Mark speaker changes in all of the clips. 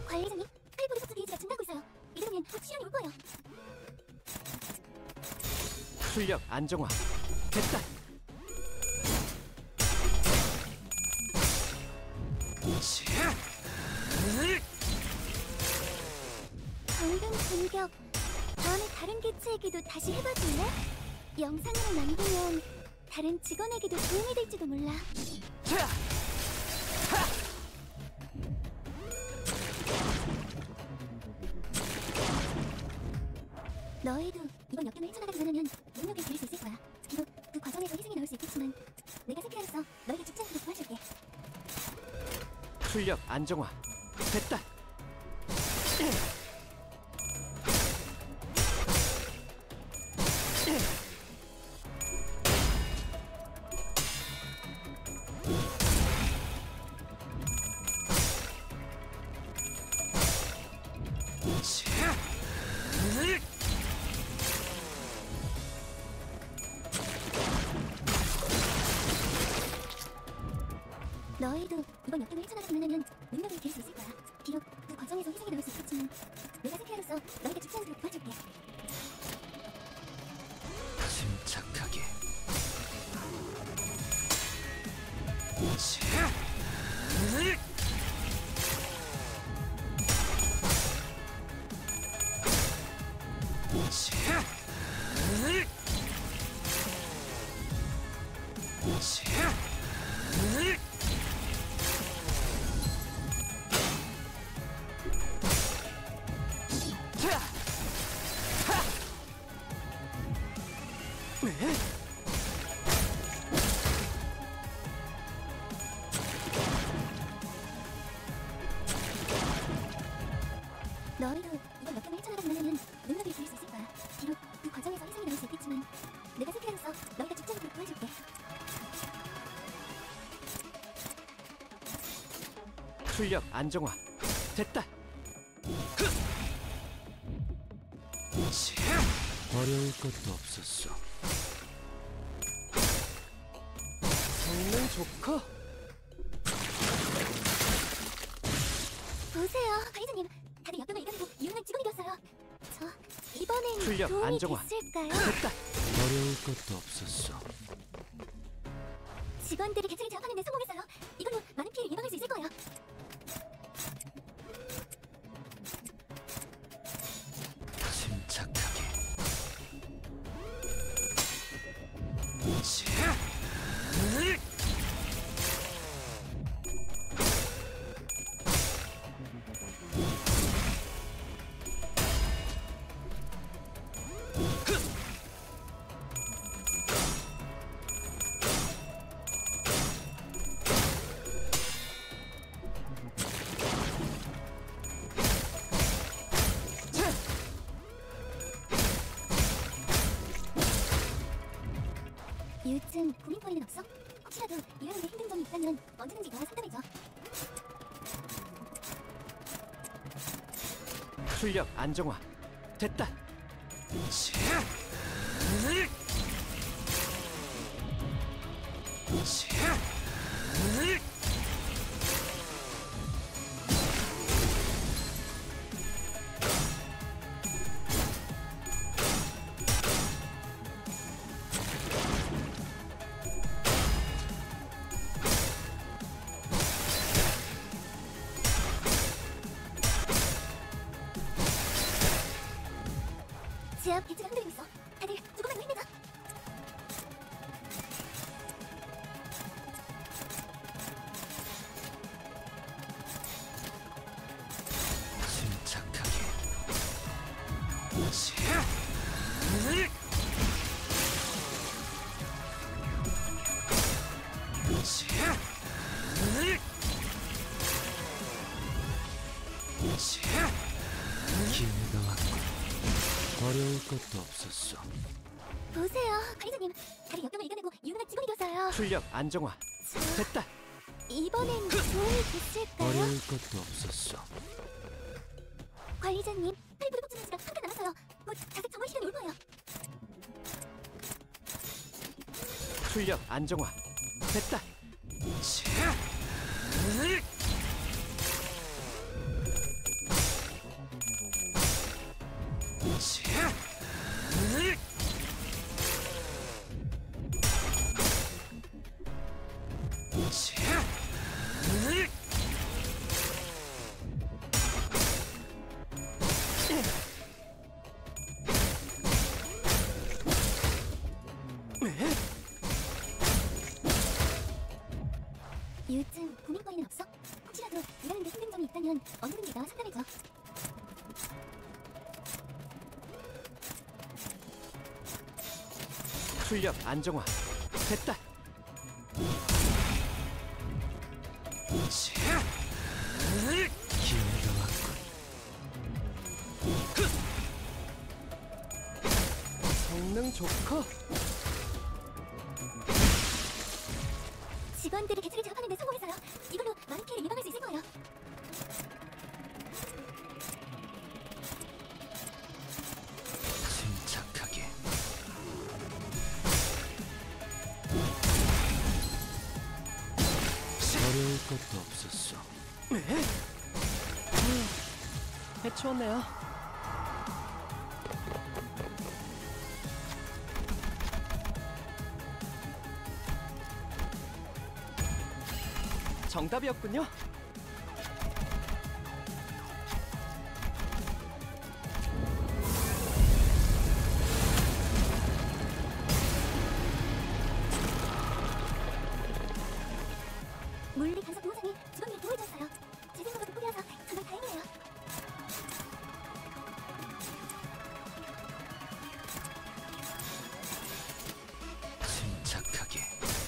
Speaker 1: 관리자님, 하이보리 흡수 게이지가 증가하고 있어요. 이대로면 곧 실현이 올 거예요.
Speaker 2: 출력 안정화. 됐다.
Speaker 1: 방금 공격, 다음에 다른 개체에게도 다시 해봐줄래? 영상으로 남기면 다른 직원에게도 도움이 될지도 몰라. 너희도 이번 역경을 헤쳐나가기만 하면 능력을 기를 수 있을 거야. 비록 그 과정에서 희생이 나올 수 있겠지만 내가 세피아로서 너희가 죽지 않도록 도와줄게.
Speaker 2: 출력 안정화. 됐다.
Speaker 1: 너희도 이번 역경을 헤쳐나가기만 하면 능력을 기를 수 있을 거야. 비록 그 과정에서 희생이 나올 수 있겠지만 내가 세피아로서 너희가 죽지 않도록 도와줄게.
Speaker 2: 침착하게.
Speaker 1: 너희도 이번 역경을 헤쳐나가기만 하면 능력을 기를 수 있을 거야. 비록 그 과정에서 희생이 나올 수 있겠지만 내가 세피아로서 너희가 죽지 않도록 도와줄게.
Speaker 2: 출력 안정화. 됐다. 어려울 것도 없었어. 성능 좋고.
Speaker 1: 보세요, 관리자님. 다들 역경을 이겨내고 유능한 직원이 되었어요. 저 이번엔
Speaker 2: 출력
Speaker 1: 도움이
Speaker 2: 안정화.
Speaker 1: 됐을까요?
Speaker 2: 됐다. 어려울 것도 없었어.
Speaker 1: 직원들이 개체를 제압하는 데 성공했어요. 이걸로 많은 피해를 예방할 수 있을 거예요.
Speaker 2: 침착하게.
Speaker 1: 요즘 고민거리는 없어? 혹시라도 일하는데 힘든 점이 있다면 언제든지 너와 상담해줘.
Speaker 2: 출력 안정화. 됐다.
Speaker 1: 제압 개체가 흔들리고 있어. 다들 조금만 더 힘내자.
Speaker 2: 침착하게. 기회가 왔군. 어려울 것도 없었어.
Speaker 1: 보세요, 관리자님. 다들 역경을 이겨내고 유능한 직원이 되었어요.
Speaker 2: 출력 안정화. 됐다.
Speaker 1: 이번엔 도움이 됐을까요?
Speaker 2: 어려울 것도 없었어.
Speaker 1: 관리자님, 할부리 복주는 시간 한칸 남았어요. 곧 자색 정월 시간이 올 거예요.
Speaker 2: 출력 안정화. 됐다.
Speaker 1: 요즘 고민거리는 없어? 혹시라도 일하는데 힘든 점이 있다면 언제든지 나와 상담해줘.
Speaker 2: 출력 안정화. 됐다. 기회가 왔군. 성능 좋고.
Speaker 1: 직원들이 개체를 제압하는 데 성공했어요. 이걸로 많은 피해를 예방할 수 있을 거예요.
Speaker 2: 침착하게. 어려울 것도 없었어. 해치웠네요. 정답이었군요.
Speaker 1: 물리 간섭 보호장이 직원들이 보호해줬어요. 제 생각보다 포기해서 정말 다행이에요.
Speaker 2: 침착하게.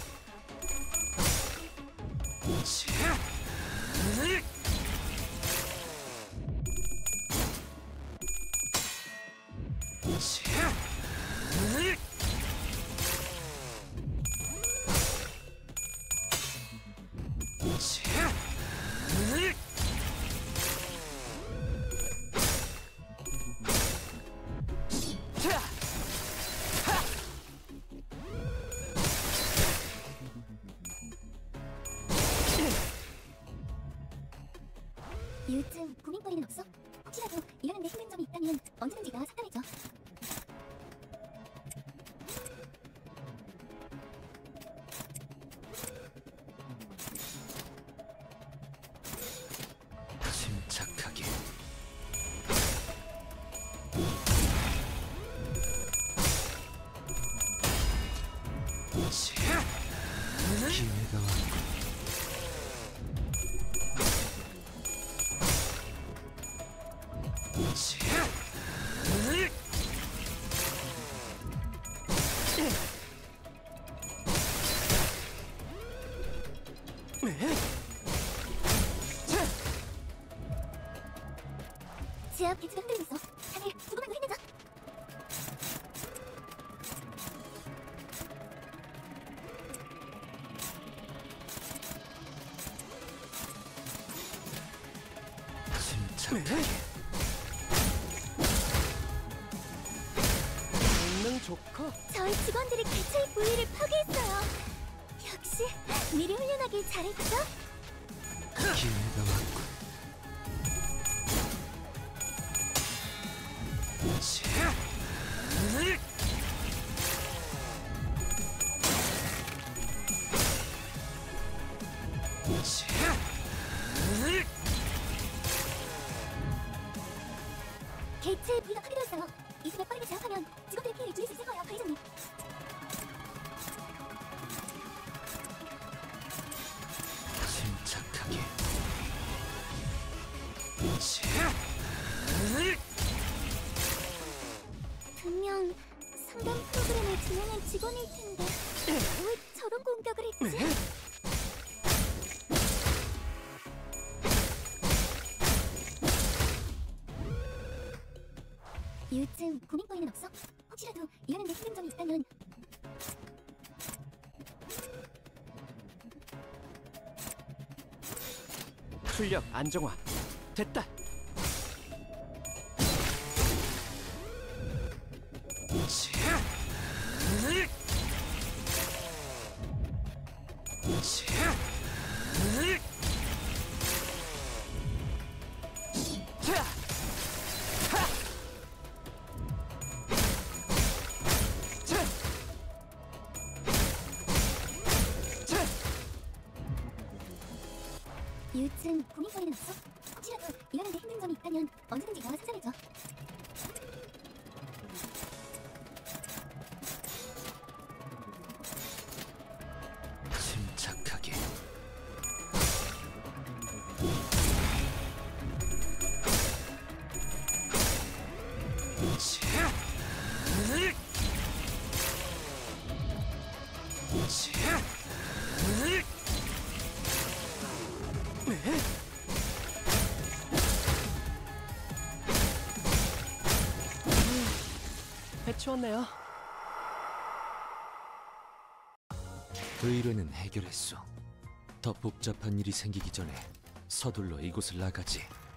Speaker 1: 요즘 고민거리는 없어? 혹시라도 일하는데 힘든 점이 있다면 언제든지 나와 상담해줘.
Speaker 2: 침착하게. 기회가 왔군.
Speaker 1: 제압 개체가 흔들리고 있어. 다들 조금만 더 힘내자.
Speaker 2: 침착하게. 성능 좋고.
Speaker 1: 저희 직원들이 개체의 부위를 파괴했어요. 역시 미리 훈련하길 잘했죠?
Speaker 2: 기회가 왔군.
Speaker 1: 개체의 부위가 파괴되었어요. 이승에 빠르게 제압하면 직원들의 피해를 줄일 수 있을 거예요, 관리자님.
Speaker 2: 침착하게.
Speaker 1: 분명 상담 프로그램을 진행한 직원일 텐데 왜 저런 공격을 했지? 요즘 고민거리는 없어? 혹시라도 일하는데 힘든 점이 있다면
Speaker 2: 출력 안정화. 됐다.
Speaker 1: 요즘 고민 거리는 없어? 혹시라도 일하는데 힘든 점이 있다면 언제든지 나와 상담해줘.
Speaker 2: 침착하게. 해치웠네요. 의뢰는 해결했어. 더 복잡한 일이 생기기 전에 서둘러 이곳을 나가지.